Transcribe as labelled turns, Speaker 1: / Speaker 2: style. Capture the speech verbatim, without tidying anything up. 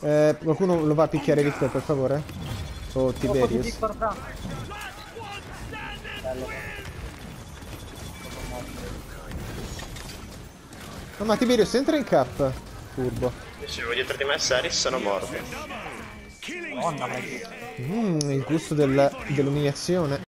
Speaker 1: Eh, qualcuno lo va a picchiare Victor, per favore? O Tiberius? No, ma Tiberius entra in cap. Furbo.
Speaker 2: Dicevo, dietro di me Seris sono morti.
Speaker 3: Madonna, ma che...
Speaker 1: Mmm, il gusto del- dell'umiliazione.